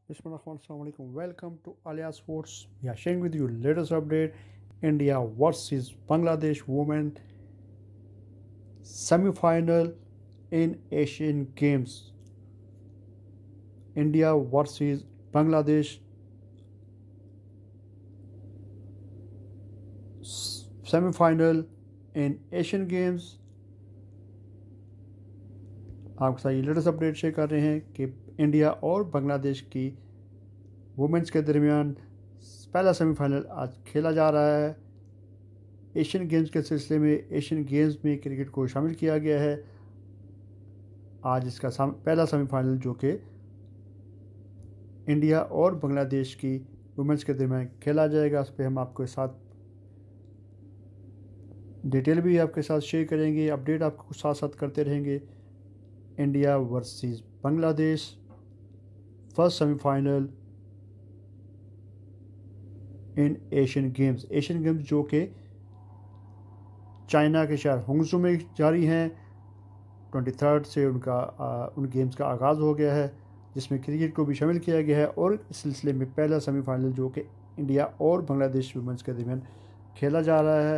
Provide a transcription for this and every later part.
Bismillahirrahmanirrahim. Welcome to Alia Sports. We are sharing with you latest update. India versus Bangladesh women semi-final in Asian Games. India versus Bangladesh semi-final in Asian Games. आपके साथ ये latest update share कर रहे हैं कि India और बांग्लादेश की women's के दरमियान पहला सेमीफाइनल आज खेला जा रहा है। एशियन गेम्स के सिलसिले में एशियन गेम्स में क्रिकेट को शामिल किया गया है। आज इसका पहला सेमीफाइनल जो कि इंडिया और बांग्लादेश की वुमेंस के दरमियान खेला जाएगा, उस पर हम आपके साथ डिटेल भी आपके साथ शेयर करेंगे, अपडेट आपको साथ साथ करते रहेंगे। India versus Bangladesh first semifinal in Asian Games जो कि चाइना के शहर होंगजू में जारी हैं। 23 से उन गेम्स का आगाज़ हो गया है, जिसमें क्रिकेट को भी शामिल किया गया है और इस सिलसिले में पहला सेमीफाइनल जो कि इंडिया और बांग्लादेश वुमेंस के दरमियान खेला जा रहा है।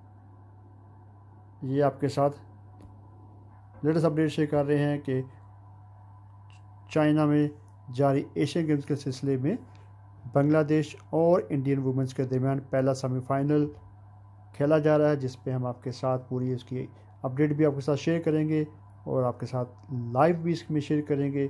ये आपके साथ लेटेस्ट अपडेट शेयर कर रहे हैं कि चाइना में जारी एशियन गेम्स के सिलसिले में बांग्लादेश और इंडियन वुमेंस के दरमियान पहला सेमीफाइनल खेला जा रहा है, जिस पे हम आपके साथ पूरी इसकी अपडेट भी आपके साथ शेयर करेंगे और आपके साथ लाइव भी इसमें शेयर करेंगे।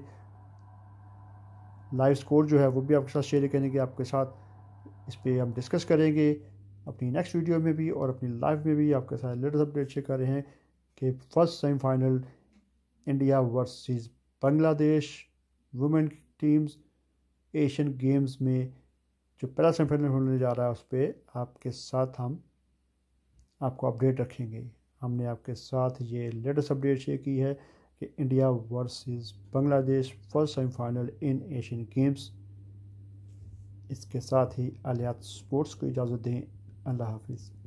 लाइव स्कोर जो है वो भी आपके साथ शेयर करेंगे, आपके साथ इस पर हम डिस्कस करेंगे अपनी नेक्स्ट वीडियो में भी और अपनी लाइव में भी आपके साथ लेटेस्ट अपडेट शेयर कर रहे हैं कि first semifinal India versus Bangladesh women teams Asian Games में जो पहला सेमीफाइनल होने जा रहा है, उस पर आपके साथ हम आपको अपडेट रखेंगे। हमने आपके साथ ये लेटेस्ट अपडेट शेयर की है कि India versus Bangladesh first semifinal in Asian Games. इसके साथ ही आलियात स्पोर्ट्स को इजाज़त दें। अल्लाह हाफिज़।